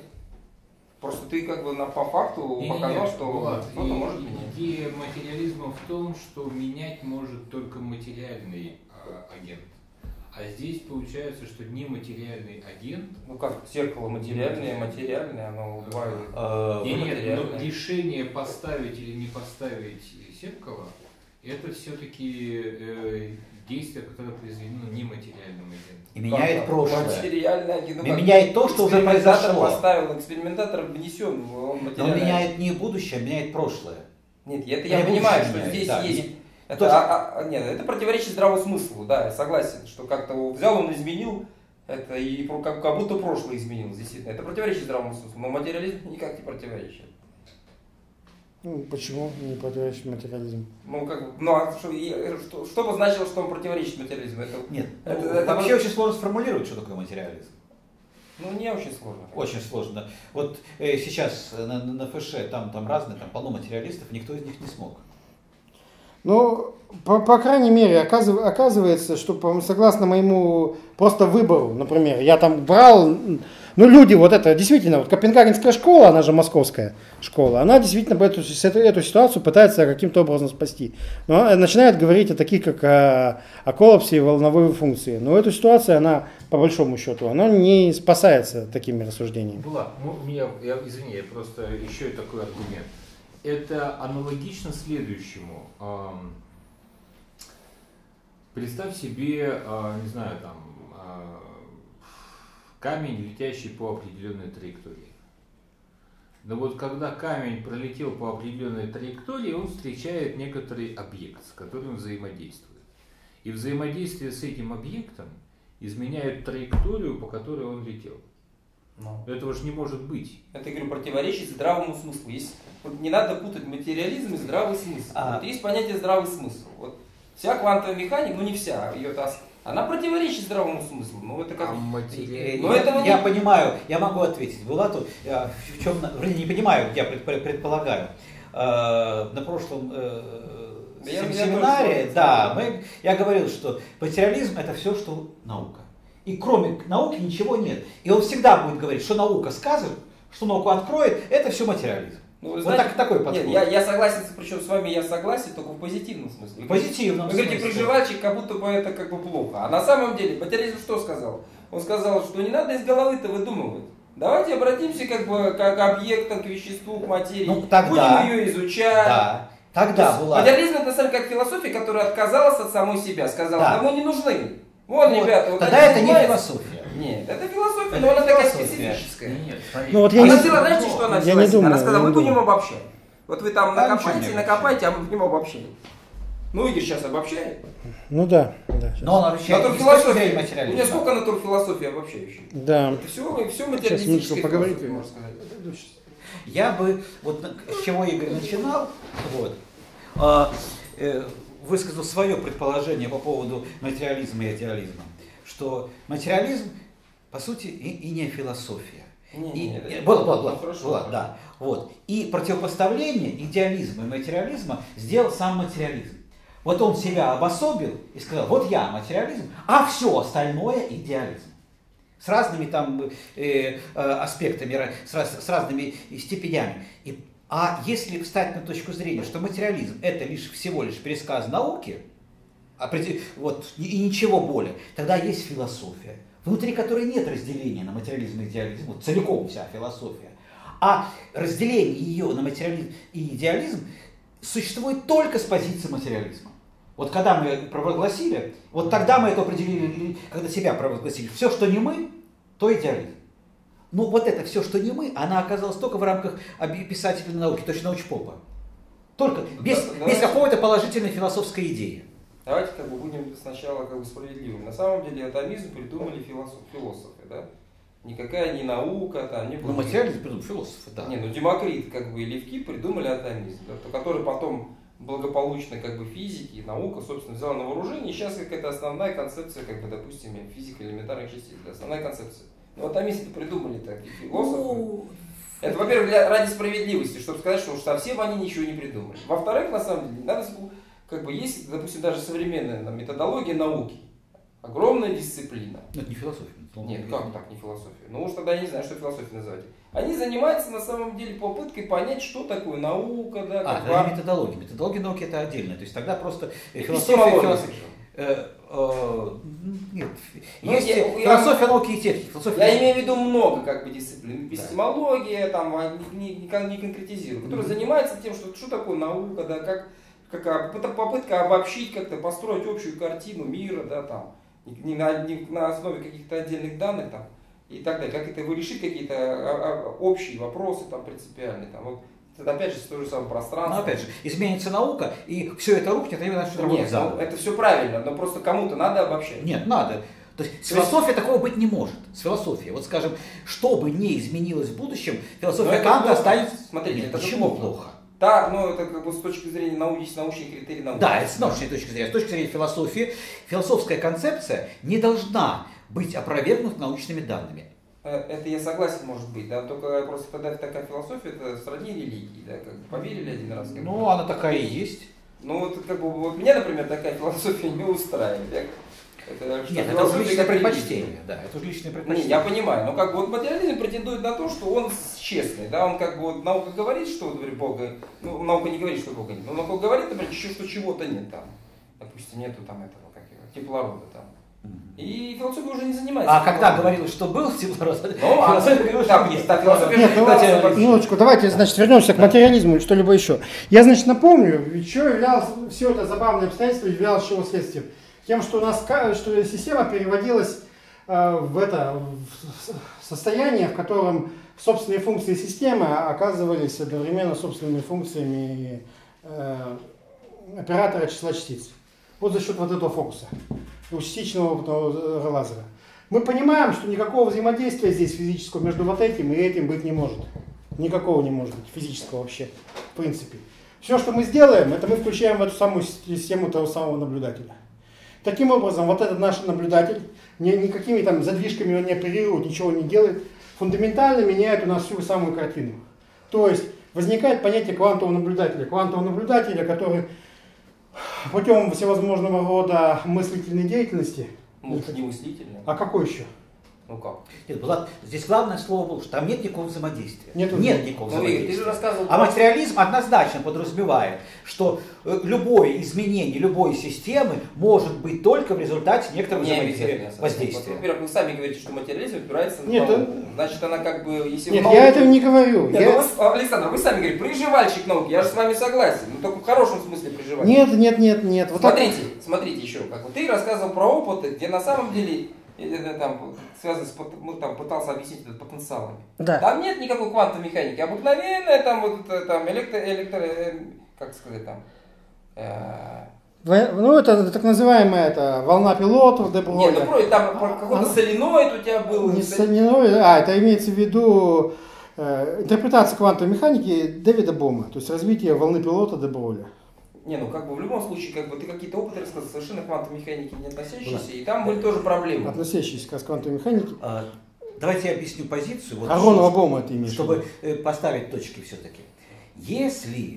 Просто ты как бы на, по факту не, показал, не, не, что Влад, кто-то может менять. Идея материализма в том, что менять может только материальный а, агент. А здесь получается, что нематериальный агент... Ну как, зеркало материальное, материальное, оно удваивает. А, нет, нет, но решение поставить или не поставить зеркало, это все-таки э, действие, которое произведено нематериальным агентом. И меняет как, прошлое. Материальный агент. Ну, меняет то, что уже произошло. Поставил, экспериментатор внесен, он материальный. Но он меняет не будущее, а меняет прошлое. Нет, это я понимаю, что здесь да, есть... не... Это, а, а, нет, это противоречит здравому смыслу, да, я согласен, что как-то взял, он изменил, это и как, как будто прошлое изменил, действительно. Это противоречит здравому смыслу, но материализм никак не противоречит. Ну, почему не противоречит материализму? Ну, как, ну а что, что, что бы значило, что он противоречит материализму? Это, нет, это, ну, это вообще вот... очень сложно сформулировать, что такое материализм. Ну, не очень сложно. Очень сложно. Вот э, сейчас на, на ФШ там, там разные, там полно материалистов, никто из них не смог. Ну, по, по крайней мере, оказыв, оказывается, что по, согласно моему просто выбору, например, я там брал, ну люди, вот это действительно, вот Копенгагенская школа, она же московская школа, она действительно эту, эту ситуацию пытается каким-то образом спасти. Но начинает говорить о таких, как о, о коллапсе волновой функции. Но эту ситуацию, она, по большому счету, она не спасается такими рассуждениями. Влад, ну, меня, я, извини, я просто еще и такой аргумент. Это аналогично следующему. Представь себе, не знаю, там, камень, летящий по определенной траектории. Но вот когда камень пролетел по определенной траектории, он встречает некоторый объект, с которым взаимодействует. И взаимодействие с этим объектом изменяет траекторию, по которой он летел. Но этого же не может быть. Это, я говорю, противоречит здравому смыслу. Есть, вот не надо путать материализм и здравый смысл. А... Вот есть понятие здравый смысл. Вот вся квантовая механика, ну не вся, ее тас, она противоречит здравому смыслу. Ну, это как... а матери... Но я, этого я не... понимаю, я могу ответить Булату, в чем, не понимаю, я предполагаю. На прошлом я, семинаре, я да, мы, я говорил, что материализм это все, что наука. И кроме науки ничего нет. И он всегда будет говорить, что наука скажет, что науку откроет, это все материализм. Ну, вот знаете, так, такой подход. Нет, я, я согласен, причем с вами я согласен, только в позитивном смысле. В позитивном Вы говорите, приживальчик, как будто бы это как бы плохо. А на самом деле материализм что сказал? Он сказал, что не надо из головы-то выдумывать. Давайте обратимся как бы как объектом, к веществу, к материи. Ну, тогда, будем ее изучать. Да. Тогда была. Материализм это на самом деле как философия, которая отказалась от самой себя, сказала, да. да мы не нужны. Вот, вот, ребята, вот тогда это не философия. Нет, это философия, это но она такая специфическая. Нет, ну, вот я она не... взяла, знаете, что она я взяла? Не думаю, она сказала, мы будем обобщать. Вот вы там Да, накопаете, накопаете, а мы в нем обобщаем. Ну, Игорь сейчас обобщает. Ну да. да Но он обобщает. Натурфилософия. У меня сколько натурфилософии обобщающей? Да. Это все, все материалистическое. Сейчас поговорите. Можно сказать. Я бы, вот с чего Игорь начинал, вот, э, э, высказал свое предположение по поводу материализма и идеализма, что материализм, по сути, и, и не философия. Не, и, не, и, это было, было, было, было, хорошо, было, хорошо. да, вот. И противопоставление идеализма и материализма сделал сам материализм. Вот он себя обособил и сказал, вот я материализм, а все остальное идеализм. С разными там э, э, аспектами, с, раз, с разными степенями. И, а если встать на точку зрения, что материализм это лишь всего лишь пересказ науки, вот, и ничего более, тогда есть философия, внутри которой нет разделения на материализм и идеализм, вот целиком вся философия. А разделение ее на материализм и идеализм существует только с позиции материализма. Вот когда мы провозгласили, вот тогда мы это определили, когда себя провозгласили, все, что не мы, то идеализм. Ну вот это все, что не мы, она оказалась только в рамках описательной науки, точно научпопа. Только без, да, без да. какой-то положительной философской идеи. Давайте как бы будем сначала как бы справедливыми. На самом деле атомизм придумали философ, философы, да? Никакая не наука, там, не... Ну материализм придумали философы, да. Не, ну Демокрит как бы и Левки придумали атомизм, да, который потом благополучно как бы физики и наука, собственно, взяла на вооружение. И сейчас как это основная концепция, как бы, допустим, физика элементарных частиц, да, основная концепция. Ну атомисты придумали так, философы. Ну... Это, во-первых, для, ради справедливости, чтобы сказать, что уж совсем они ничего не придумали. Во-вторых, на самом деле, надо, как бы, есть, допустим, даже современная там, методология науки. Огромная дисциплина. Но это не философия. Нет, как так не философия? Ну уж тогда я не знаю, что философия называть. Они занимаются на самом деле попыткой понять, что такое наука, да. А, как это не методология. Методология науки это отдельно. То есть тогда просто философия, философия. Э, э, нет. Ну, есть я, философия я, науки и техники. Философия я науки. имею в виду много как бы дисциплин. Эпистемология, там, не, не, не конкретизирую, которая mm-hmm. занимается тем, что, что такое наука, да, как, как попытка обобщить, как-то построить общую картину мира, да, там, не на, не на основе каких-то отдельных данных там, и так далее, как это решить какие-то общие вопросы там, принципиальные. Там, вот, это опять же то же самое пространство. Но опять же, изменится наука, и все это рухнет, а именно что-то Нет, ну, это все правильно, но просто кому-то надо обобщать. Нет, надо. То есть с философией такого быть не может. С философией. Вот скажем, что бы ни изменилось в будущем, философия Канта останется. Смотрите, Нет, это почему плохо? плохо? Да, ну это как бы с точки зрения науки, есть научный критерий науки. Да, это с научной точки зрения. С точки зрения философии, философская концепция не должна быть опровергнута научными данными. Это я согласен, может быть, да, только просто тогда такая философия, это сродни религии, да, как бы поверили один раз. Как ну, бы. она такая и есть. Ну, вот как бы вот меня, например, такая философия не устраивает. Я, это, Нет, это уже личное предпочтение, да, это уже личное предпочтение. Не, я понимаю, но как бы вот материализм претендует на то, что он честный, да, он как бы вот наука говорит, что вот, Бога, ну, наука не говорит, что Бога нет, но наука говорит, например, еще что чего-то нет там, допустим, нету там этого, как его, теплорода там. И философия уже не занимается. А когда говорилось, что был теплород, ну, философия говорила, что есть. Так, философия Нет, ну, минуточку, давайте, значит, вернемся к материализму или что-либо еще. Я, значит, напомню, что являлось, все это забавное обстоятельство являлось чего следствием? Тем, что у нас что система переводилась э, в это в состояние, в котором собственные функции системы оказывались одновременно собственными функциями э, оператора числа частиц. Вот за счет вот этого фокуса, частичного лазера. Мы понимаем, что никакого взаимодействия здесь физического между вот этим и этим быть не может. Никакого не может быть физического вообще, в принципе. Все, что мы сделаем, это мы включаем в эту самую систему того самого наблюдателя. Таким образом, вот этот наш наблюдатель, ни, никакими там задвижками он не оперирует, ничего не делает, фундаментально меняет у нас всю самую картину. То есть возникает понятие квантового наблюдателя. Квантового наблюдателя, который путем всевозможного рода мыслительной деятельности. Ну, это не мыслительная. А какой еще? Ну как? Нет, Влад, здесь главное слово было, что там нет никакого взаимодействия. Нету. Нет никакого ну, взаимодействия. Ты же рассказывал, а материализм однозначно подразумевает, что э, любое изменение любой системы может быть только в результате некоторого взаимодействия, воздействия. Во-первых, вы сами говорите, что материализм опирается на Нет, науку. Значит, она как бы... Если Нет, науку... я этого не говорю. Нет, я... ну, Александр, вы сами говорите, приживальщик науки, я же с вами согласен, но только в хорошем смысле приживальщик. Нет, нет, нет, нет. Вот смотрите, так... смотрите еще, как вот ты рассказывал про опыты, где на самом деле... это, там, связано с, ну, там, пытался объяснить это потенциалами. Да. Там нет никакой квантовой механики. Обыкновенная там, вот, там, электро, электро, как сказать, там, э... Ну, это так называемая это, волна пилотов, де Броля. Нет, ну, просто там какой-то а, соленоид у тебя был. Не соленоид, а, это имеется в виду э, интерпретация квантовой механики Дэвида Бома, то есть развитие волны пилота де Броля. Не, ну как бы в любом случае, как бы ты какие-то опыты рассказал, совершенно к квантовой механике не относящиеся, да. И там были тоже проблемы. Относящиеся к квантовой механике. А, давайте я объясню позицию. Вот, Аронова Бома это имеешь. Чтобы поставить точки все-таки. Если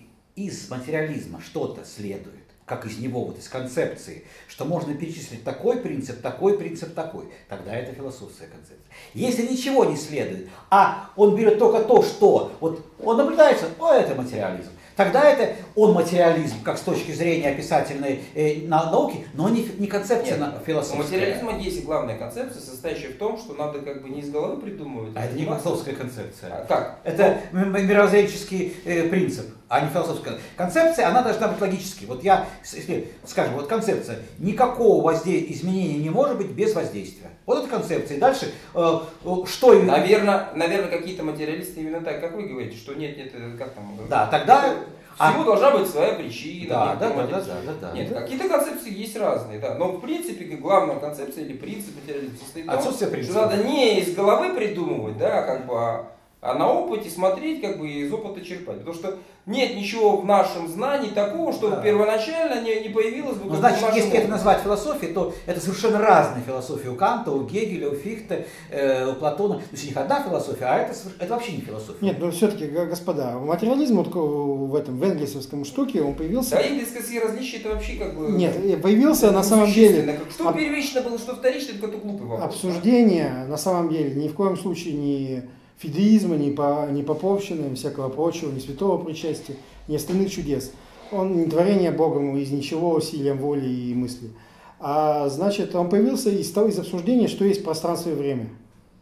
из материализма что-то следует, как из него, вот из концепции, что можно перечислить такой принцип, такой принцип, такой, тогда это философская концепция. Если ничего не следует, а он берет только то, что вот он наблюдается, о, это материализм, тогда это он материализм, как с точки зрения описательной э, науки, но не, не концепция Нет, философская. У материализма есть главная концепция, состоящая в том, что надо как бы не из головы придумывать. А это не философская концепция. А как? Это мировоззренческий э, принцип, а не философская концепция. Она должна быть логической. Вот я, если, скажем, вот концепция, никакого воздействия, изменения не может быть без воздействия. Вот эта концепция. И дальше, э, что... Наверное, наверное, какие-то материалисты именно так, как вы говорите, что нет, нет, как там... Да, тогда... Всему а... должна быть своя причина. Да, да, да, да, да, да. Нет, какие-то концепции есть разные, да. Но в принципе главная концепция или принцип материализма состоит в том, что надо не из головы придумывать, да, как бы, а, а на опыте смотреть, как бы из опыта черпать. Потому что нет ничего в нашем знании такого, что да. первоначально не, не появилось бы. Ну, значит, если опыте. Это назвать философией, то это совершенно разные философии у Канта, у Гегеля, у Фихте, э, у Платона. То есть у них одна философия, а это, это вообще не философия. Нет, но все-таки, господа, материализм вот в этом в энгельсовском штуке он появился. Да, энгельсовские различия это вообще как бы. Нет, появился на самом деле. Что первично было, что вторично, это какой-то глупый вопрос. Обсуждение на самом деле ни в коем случае не фидеизма, ни, по, ни поповщины, всякого прочего, ни святого причастия, ни остальных чудес. Он не творение Богом из ничего, усилием воли и мысли. А значит, он появился из, того, из обсуждения, что есть пространство и время.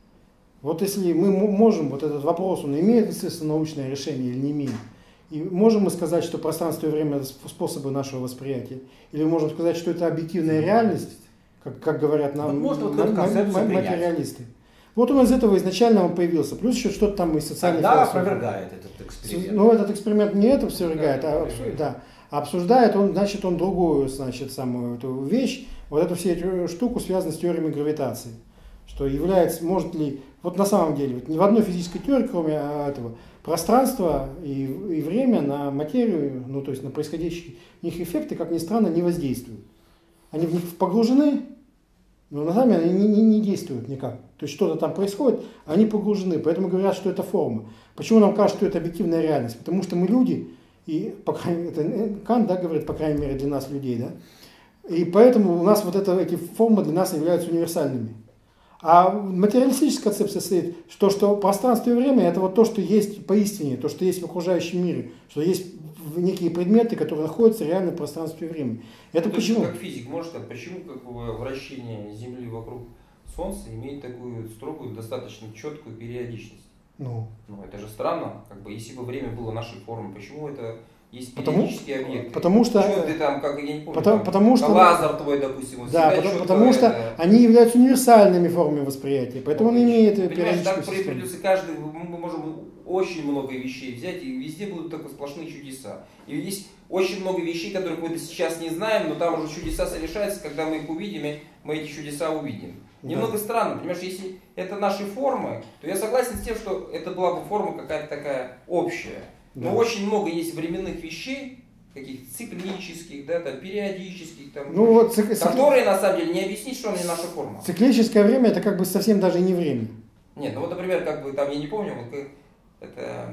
Вот если мы можем, вот этот вопрос, он имеет, естественно, научное решение или не имеет. И можем мы сказать, что пространство и время – это способы нашего восприятия? Или можем сказать, что это объективная реальность, как, как говорят нам вот можно ма- ма- материалисты? Вот он из этого изначально он появился. Плюс еще что-то там из социальной Тогда философии. опровергает этот эксперимент. Ну, этот эксперимент не это опровергает, а обсуждает. Да. Обсуждает он, значит, он другую, значит, самую эту вещь, вот эту всю эту штуку, связанную с теориями гравитации. Что является, может ли, вот на самом деле, вот ни в одной физической теории, кроме этого, пространство и, и время на материю, ну, то есть на происходящие в них эффекты, как ни странно, не воздействуют. Они в них погружены, но на самом деле они не, не, не действуют никак. То есть что-то там происходит, а они погружены, поэтому говорят, что это форма. Почему нам кажется, что это объективная реальность? Потому что мы люди, и по крайней мере, это Кант, да, говорит, по крайней мере, для нас людей, да, и поэтому у нас вот это, эти формы для нас являются универсальными. А материалистическая концепция состоит, что, что пространство и время это вот то, что есть поистине, то, что есть в окружающем мире, что есть некие предметы, которые находятся реально в пространстве и времени. Это ну, почему? Как физик может сказать, почему как бы, вращение Земли вокруг Солнца имеет такую строгую, достаточно четкую периодичность? Ну, ну это же странно, как бы, если бы время было нашей формы, почему это есть потому, периодические объекты? Потому что, почему ты там, как я не помню, потому, там, потому что лазер твой, допустим, вот да, потому, потому что это... они являются универсальными формами восприятия, поэтому он имеет периодическую систему. Так придется каждый, мы можем очень много вещей взять, и везде будут только сплошные чудеса. И есть очень много вещей, которых мы сейчас не знаем, но там уже чудеса совершаются, когда мы их увидим, и мы эти чудеса увидим. Да. Немного странно, понимаешь, если это наши формы, то я согласен с тем, что это была бы форма какая-то такая общая. Но да. очень много есть временных вещей, каких-то циклических, да, там, периодических, там, ну, вот, цик... которые на самом деле не объяснить, что они наша форма. Циклическое время это как бы совсем даже не время. Нет, ну вот, например, как бы там, я не помню, вот, это,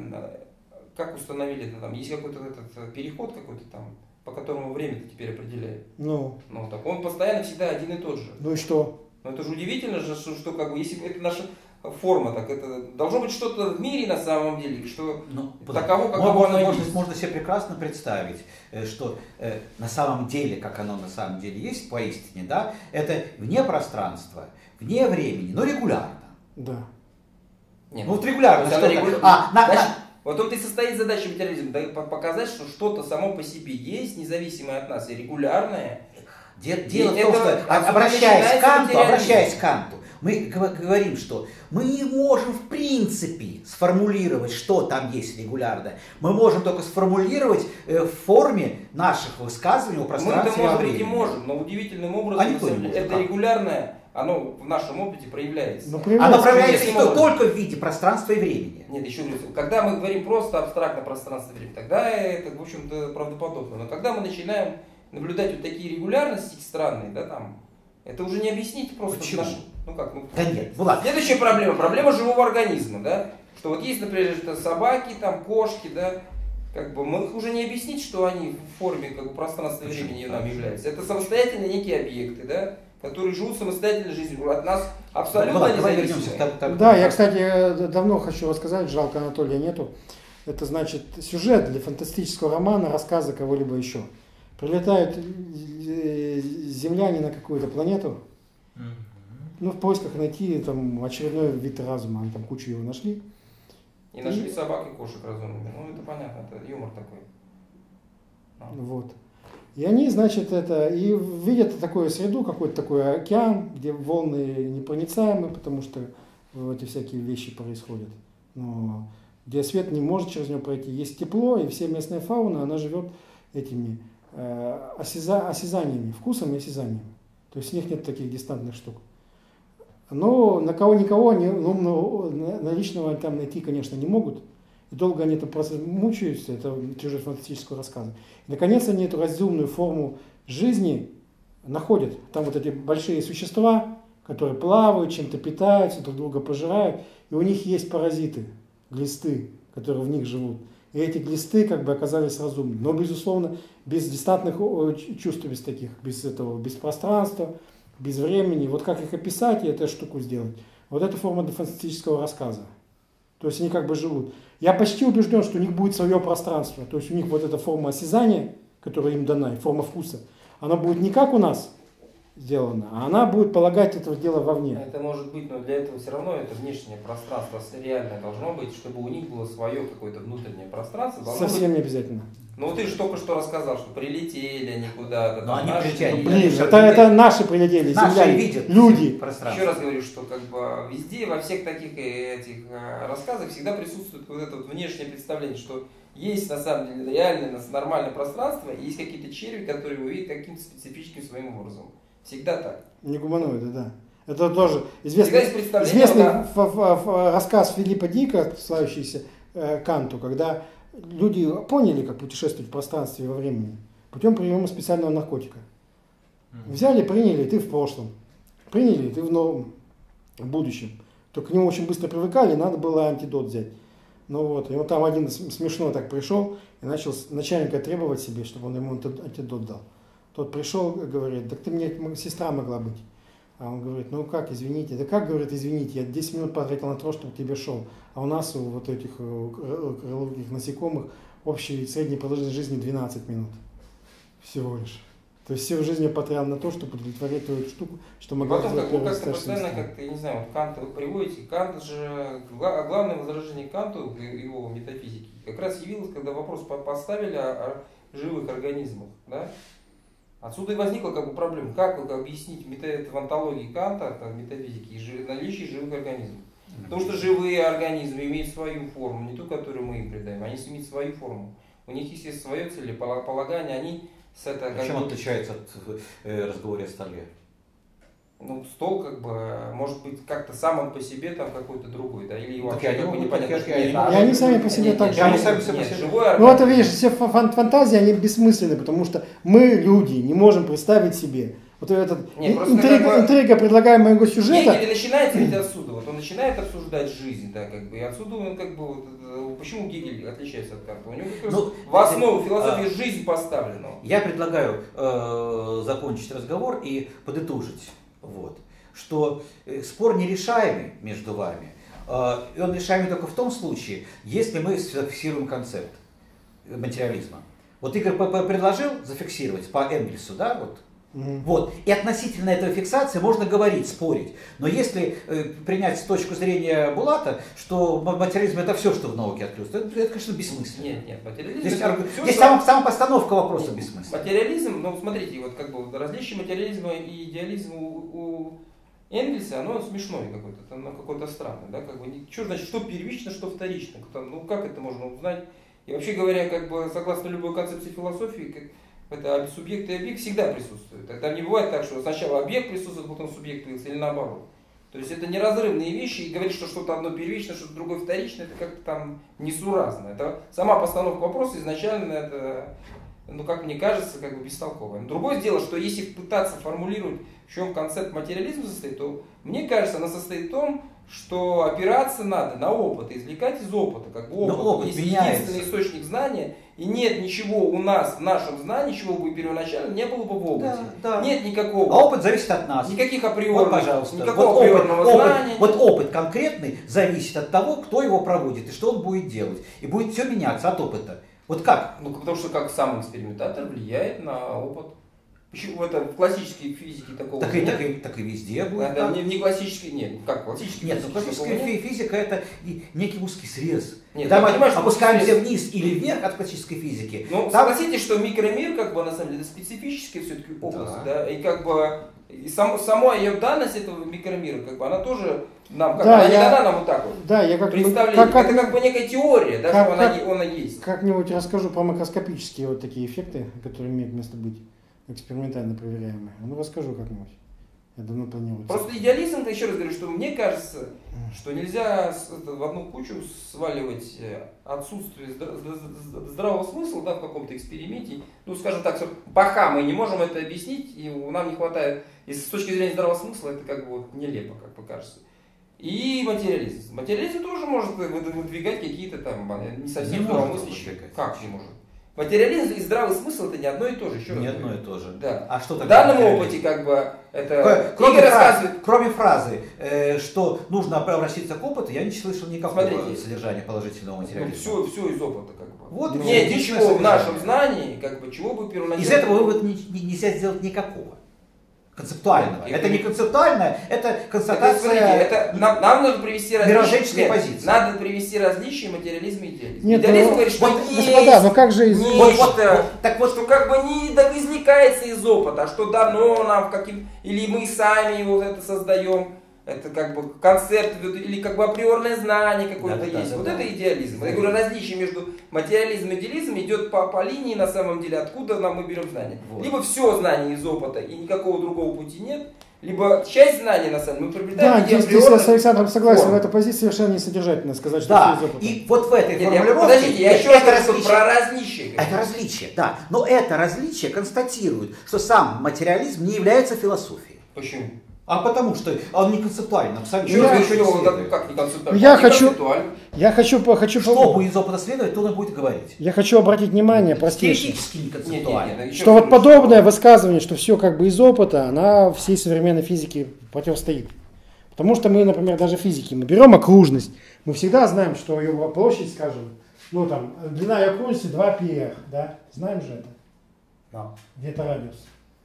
как установили это там, есть какой-то этот переход какой-то там, по которому время-то теперь определяет. Ну. Ну, так он постоянно всегда один и тот же. Ну и что? Ну это же удивительно, что, что как бы, если это наша форма, так это должно быть что-то в мире на самом деле, что ну, таково, как можно, оно можно, есть. Можно себе прекрасно представить, что э, на самом деле, как оно на самом деле есть поистине, да, это вне пространства, вне времени, но регулярно. Да. Нет, ну вот регулярно. Что регуля... а, на, Значит, на... Вот он и состоит задача материализма, да, показать, что что-то само по себе есть, независимое от нас, и регулярное. Дело в том, что, обращаясь к Канту, обращаясь к Канту, мы говорим, что мы не можем в принципе сформулировать, что там есть регулярное. Мы можем только сформулировать в форме наших высказываний о пространстве и о времени. Мы это, может быть, и можем, но удивительным образом а самом, это регулярное, оно в нашем опыте проявляется. Но проявляется. Оно проявляется что, только в виде пространства и времени. Нет, еще раз, когда мы говорим просто абстрактно пространство и время, тогда это, в общем-то, правдоподобно. Но когда мы начинаем наблюдать вот такие регулярности странные, да, там, это уже не объяснить просто. Почему? Наш, ну как, ну, да нет, ну ладно. Следующая проблема, проблема живого организма, да, что вот есть, например, собаки, там, кошки, да, как бы мы их уже не объяснить, что они в форме как бы пространства и времени нам являются. Это самостоятельные некие объекты, да, которые живут самостоятельной жизнью, от нас абсолютно ну, независимы. Да, я, кстати, давно хочу рассказать, жалко Анатолия нету. Это значит сюжет для фантастического романа, рассказа кого-либо еще. Прилетают земляне на какую-то планету, ну, в поисках найти там очередной вид разума, они там кучу его нашли. И нашли и... собак и кошек разумными. Ну, это понятно, это юмор такой. А. Вот. И они, значит, это, и видят такую среду, какой-то такой океан, где волны непроницаемы, потому что эти всякие вещи происходят. Но где свет не может через него пройти. Есть тепло, и вся местная фауна, она живет этими э, осяза, осязаниями, вкусом и осязанием. То есть у них нет таких дистантных штук. Но на кого-никого они, ну, наличного там найти, конечно, не могут. И долго они там просто мучаются, это чужой фантастического рассказа. И, наконец, они эту разумную форму жизни находят. Там вот эти большие существа, которые плавают, чем-то питаются, друг друга пожирают. И у них есть паразиты, глисты, которые в них живут. И эти глисты как бы оказались разумными. Но, безусловно, без дистантных чувств, без таких, без этого, без пространства, без времени. Вот как их описать и эту штуку сделать. Вот это форма фантастического рассказа. То есть они как бы живут. Я почти убежден, что у них будет свое пространство. То есть у них вот эта форма осязания, которая им дана, форма вкуса, она будет не как у нас сделана, а она будет полагать это дело вовне. Это может быть, но для этого все равно это внешнее пространство реальное должно быть, чтобы у них было свое какое-то внутреннее пространство. Совсем быть... не обязательно. Ну ты же только что рассказал, что прилетели они куда-то. Но они наши, прилетели. Ну, блин, это, это наши прилетели, наши земляне, видят люди. Еще раз говорю, что как бы везде, во всех таких этих рассказах всегда присутствует вот это вот внешнее представление, что есть на самом деле реальное, нормальное пространство, и есть какие-то черви, которые его видят каким-то специфическим своим образом. Всегда так. Не гуманоиды, да. Это тоже известный, известный да. рассказ Филиппа Дика, славящийся э, Канту, когда люди поняли, как путешествовать в пространстве и во времени путем приема специального наркотика. Взяли, приняли, ты в прошлом. Приняли, ты в новом, в будущем. То к нему очень быстро привыкали, надо было антидот взять. Ну вот, и вот там один смешно так пришел и начал начальника требовать себе, чтобы он ему антидот дал. Тот пришел и говорит, так ты мне сестра могла быть. А он говорит, ну как, извините. Да как, говорит, извините, я десять минут потратил на то, чтобы к тебе шел. А у нас, у вот этих крылатых насекомых, общей средней продолжительность жизни двенадцать минут. Всего лишь. То есть всю жизнь я потратил на то, чтобы удовлетворять твою штуку, что могла потом, сделать как, первая как-то постоянно, как-то, я не знаю, вот Канта вы приводите, Кант же, главное возражение Канту, его метафизики, как раз явилось, когда вопрос поставили о, о живых организмах, да? Отсюда и возникла как бы проблема, как объяснить в антологии Канта, метафизики, наличие живых организмов. Потому что живые организмы имеют свою форму, не ту, которую мы им придаем, они имеют свою форму. У них есть свое целеполагание, они с это... А чем бы... отличается от э, разговора о столе? Ну, стол, как бы, может быть, как-то сам он по себе там какой-то другой, да, или его вообще как бы непонятно. И они сами по себе так же. Они сами по себе. Ну, это, видишь, все фантазии, они бессмысленны, потому что мы, люди, не можем представить себе. Вот этот Нет, интрига, как бы, интрига предлагаемого сюжета. Гегель начинается ведь отсюда, вот он начинает обсуждать жизнь, да, как бы, и отсюда он как бы, вот, почему Гегель отличается от Канта? У него как раз ну, в основу философии а, жизнь поставлена. Я предлагаю э, закончить разговор и подытожить, вот, что э, спор нерешаемый между вами, э, и он решаемый только в том случае, если мы зафиксируем концепт материализма. Вот Игорь предложил зафиксировать по Энгельсу, да, вот, Mm-hmm. Вот. И относительно этой фиксации можно говорить, спорить. Но если э, принять с точки зрения Булата, что материализм это все, что в науке открылось, это, это конечно, бессмысленно. Нет, нет, материализм Здесь, это здесь все, сама, что... сама постановка вопроса бессмысленна. Материализм, ну смотрите, вот как бы различие материализма и идеализма у, у Энгельса, оно смешное какое-то, оно какое-то странное, да, как бы, что значит, что первично, что вторично, ну как это можно узнать? И вообще говоря, как бы, согласно любой концепции философии, как, это субъект и объект всегда присутствуют. Тогда не бывает так, что сначала объект присутствует, потом субъект появился, или наоборот. То есть это неразрывные вещи, и говорить, что что-то одно первично, что-то другое вторично, это как-то там несуразно. Это сама постановка вопроса изначально, это, ну как мне кажется, как бы бестолковая. Но другое дело, что если пытаться формулировать, в чем концепт материализма состоит, то мне кажется, она состоит в том, что опираться надо на опыт, извлекать из опыта. Как бы опыт, опыт есть меняется. единственный источник знания, и нет ничего у нас в нашем знании, чего бы первоначально не было бы в опыте. Да, да. Нет никакого. А опыт зависит от нас. Никаких априорных, вот, пожалуйста. никакого вот априорного опыт, знания. Опыт, вот опыт конкретный зависит от того, кто его проводит и что он будет делать. И будет все меняться от опыта. Вот как? Ну, потому что как сам экспериментатор влияет на опыт. Почему это в классической физике такого так, нет? И, так, и, так и везде будет. Да, не, не классической, нет, как классической Нет, ну классическая фи- физика это некий узкий срез. Нет, там мы опускаемся срез... вниз или вверх от классической физики. Ну, там... согласитесь, что микромир, как бы, на самом деле, это специфическая все-таки область, да. да, и как бы, и сам, сама ее данность этого микромира, как бы, она тоже нам, как да, она я... не дана нам вот так вот. Да, я как представление. Как, как... Это как бы некая теория, да, как, что как... она, она есть. Как-нибудь расскажу про макроскопические вот такие эффекты, которые имеют место быть. Экспериментально проверяемые. Ну, расскажу как-нибудь. Я давно планирую. Просто идеализм, еще раз говорю, что мне кажется, что нельзя в одну кучу сваливать отсутствие здравого смысла, да, в каком-то эксперименте. Ну, скажем так, что пока мы не можем это объяснить, и нам не хватает, и с точки зрения здравого смысла, это как бы вот нелепо, как бы кажется. И материализм. Материализм тоже может выдвигать какие-то там не совсем здравомыслящие. Как не может? Материализм и здравый смысл это не одно и то же. Еще не раз одно говорю. и то же. Да. А что в данном опыте как бы это кроме, Игорь фразы, рассказывает... кроме фразы, э, что нужно обращаться к опыту, я не слышал никакого Смотрите, содержания положительного материализма. Ну, все, все из опыта как бы. Вот, нет ничего в нашем знании, как бы чего бы первоначально. Из этого вывода не, не, нельзя сделать никакого. Концептуального. Это, это не концептуальное, это констатация. Это, смотрите, это, нам, нам нужно привести различия. позиции. Надо привести различия материализма и идеализма. Нет, идеализм ну, говорит, что вот, есть. Господа, но как же из... Нечто, вот, вот, вот, так вот, что как бы не извлекается из опыта, а что дано нам каким, или мы сами его это создаем. Это как бы концепт, или как бы априорное знание какое-то да, есть. да, вот да, это да. идеализм. Я говорю, различие между материализмом и идеализмом идет по, по линии на самом деле, откуда нам мы берем знания. Вот. Либо все знание из опыта и никакого другого пути нет, либо часть знаний на самом деле мы приобретаем. Да, здесь, здесь я с Александром согласен, в этой позиции совершенно несодержательно сказать, что да, все из опыта. И вот в этой Нет, формулировке... Я, подождите, я еще раз говорю про различие. Это различие, да. Но это различие констатирует, что сам материализм не является философией. Почему? А потому что он не концептуально, абсолютно. Я, еще не как не концептуально? Я не хочу, концептуально. я хочу, хочу, что будет из опыта следовать, то он будет говорить. Я хочу обратить внимание, простейшее, теоретически не концептуально. Нет, нет, нет, что вот подобное высказывание, что все как бы из опыта, она всей современной физике противостоит. Потому что мы, например, даже физики, мы берем окружность, мы всегда знаем, что ее площадь, скажем, ну там, длина ее окружности два пи эр, да, знаем же это? Да. Где-то радиус.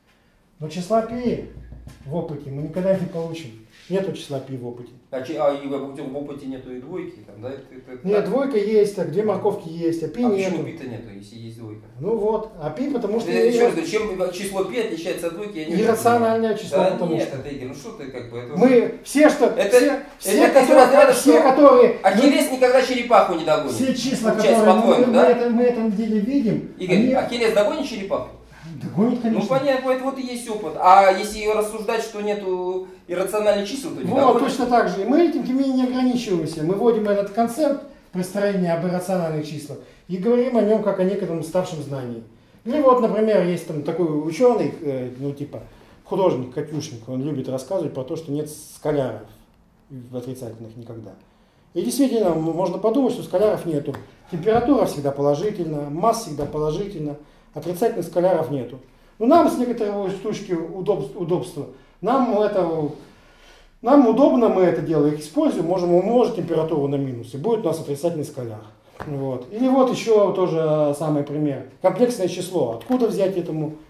Но числа π в опыте мы никогда не получим. Нету числа π в опыте. Значит, а и в опыте нету и двойки? Там, да? это, это, Нет, так? двойка есть, а где морковки есть, а π а нету. почему π-то нету, если есть двойка? Ну вот, а π потому что... Я еще раз говорю, чем число π отличается от двойки, я не иррациональное число, да, потому нет, что... это, Игорь, ну что ты как бы... Это Мы все, что... это, все, все, это которые, разряда, все, что которые... Ахиллес никогда черепаху не догонит. Все числа, Получается, которые мы, мы, да? это, мы этом деле видим... Игорь, они... Ахиллес догонит черепаху? Догонит, конечно. Ну понятно, это вот и есть опыт. А если ее рассуждать, что нету иррациональных чисел, то не Вот, догонит. точно так же. И мы этим тем не ограничиваемся. Мы вводим этот концепт построения об иррациональных числах и говорим о нем как о некотором ставшем знании. Или вот, например, есть там такой ученый, э, ну типа художник, Катюшник, он любит рассказывать про то, что нет скаляров отрицательных никогда. И действительно, можно подумать, что скаляров нету. Температура всегда положительна, масса всегда положительна, отрицательных скаляров нету. Но нам с некоторой штучки удобств, удобства, нам, это, нам удобно, мы это дело используем, можем умножить температуру на минус, и будет у нас отрицательный скаляр. Вот. Или вот еще тоже самый пример. Комплексное число. Откуда взять этому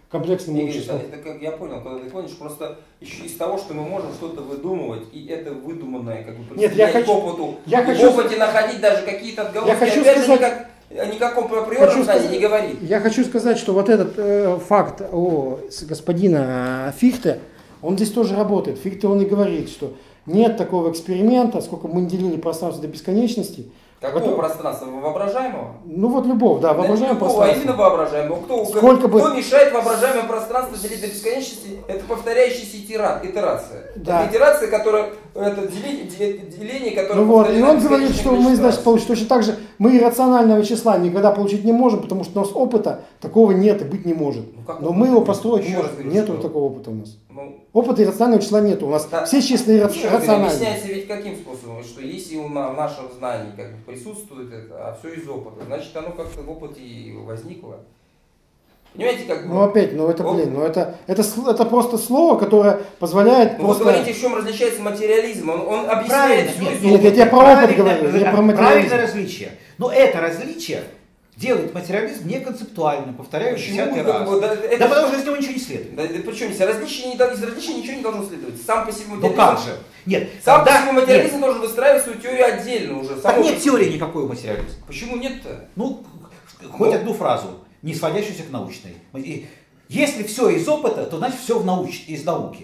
комплексному Игорь, числу. Это, это как я понял, когда ты помнишь, просто еще из того, что мы можем что-то выдумывать, и это выдуманное, как бы, Нет, я к хочу, опыту, я и хочу, в опыте находить даже какие-то отголоски, я хочу опять сказать, же, никак, о никаком априорном знании не говорит. Я хочу сказать, что вот этот э, факт о господина Фихте, он здесь тоже работает. Фихте он и говорит, что нет такого эксперимента, сколько мы не делили пространство до бесконечности. Какого вот, пространства? Воображаемого? Ну вот любого, да, воображаемое любого, пространство. а именно воображаемого. Кто, Сколько кто бы... мешает воображаемое пространство делить до бесконечности? Это повторяющаяся итерация. Да. Это итерация, которая, это деление, деление, которое... Ну вот, и он говорит, что мы, значит, получим точно так же, мы иррационального числа никогда получить не можем, потому что у нас опыта такого нет и быть не может. Ну, но мы его построить не можем. Нету такого опыта у нас. Ну, опыта иррационального числа нету. У нас да, все числа иррациональные. Объясняется ведь каким способом, что если в нашем знании как бы присутствует это, а все из опыта, значит оно как-то в опыте и возникло. Понимаете, как бы... Ну опять, ну это, блин, ну это, это, это просто слово, которое позволяет ну, просто... Вы говорите, в чем различается материализм, он, он объясняет все из Нет, нет, я про опыт говорю, не про материализм. Правильное различие. Но это различие делает материализм неконцептуальным, повторяю десятый раз. Как бы, да, это, да потому что из него ничего не следует. Да, да, причем из различия, из различия ничего не должно следовать. Сам по себе материализм... Ну как же? Нет. Сам когда... по себе материализм нет. должен выстраивать свою теорию отдельно уже. Так нет теории никакой у материализма. Почему нет-то? Ну, хоть одну фразу, не сводящуюся к научной. Если все из опыта, то значит все в науч... из науки.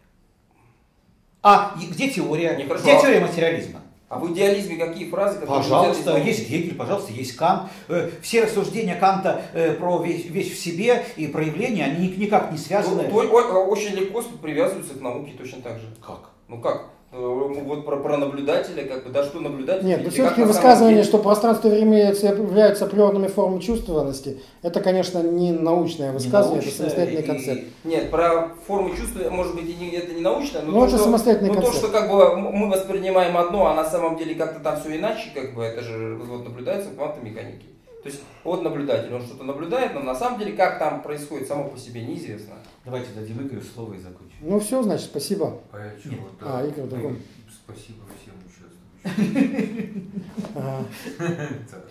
А где теория? Нехорошо. Где теория материализма? А в идеализме какие фразы? Пожалуйста, есть Гегель, пожалуйста, есть Кант. Все рассуждения Канта про вещь, вещь в себе и проявления, они никак не связаны. Ну, очень легко привязываются к науке точно так же. Как? Ну как? Вот про, про наблюдателя, как бы, да что наблюдатель? Нет, но все-таки высказывание, что пространство и время являются априорными формами чувствованности, это, конечно, не научное высказывание, не научное, это самостоятельный и... концепт. Нет, про форму чувства, может быть, и не, это не научное, но, но то, это что, самостоятельный но концепт. то, что как бы мы воспринимаем одно, а на самом деле как-то там все иначе, как бы это же вот, наблюдается в квантовой механике. То есть вот наблюдатель, он что-то наблюдает, но на самом деле как там происходит само по себе неизвестно. Давайте дадим Игорю слово и закончим. Ну все, значит, спасибо. А, я чего, да. а Игорь, другой. Спасибо всем участвующим.